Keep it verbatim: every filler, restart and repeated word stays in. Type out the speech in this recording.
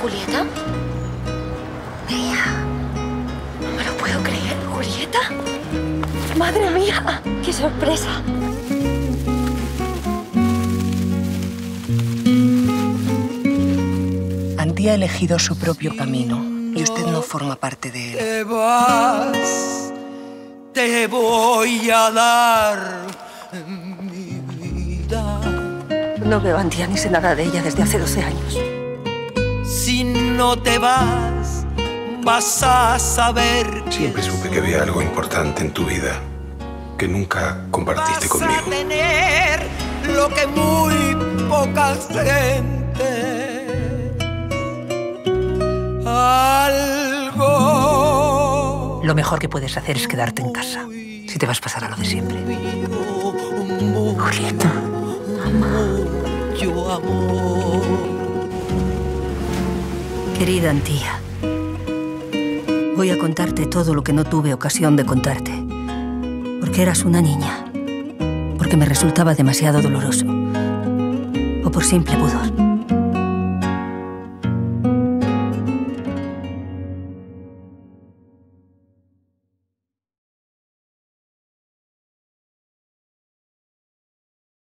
¿Julieta? Tía, no me lo puedo creer. ¿Julieta? ¡Madre mía! ¡Qué sorpresa! Antía ha elegido su propio camino y usted no forma parte de él. Te vas, te voy a dar mi vida. No veo a Antía ni sé nada de ella desde hace doce años. Si no te vas, vas a saber que Siempre supe que había algo importante en tu vida que nunca compartiste vas conmigo. a tener lo que muy poca gente. Algo. Lo mejor que puedes hacer es quedarte en casa, si te vas a pasar a lo de siempre. Julieta, mamá. Yo amor. Querida Antía, voy a contarte todo lo que no tuve ocasión de contarte. Porque eras una niña, porque me resultaba demasiado doloroso, o por simple pudor.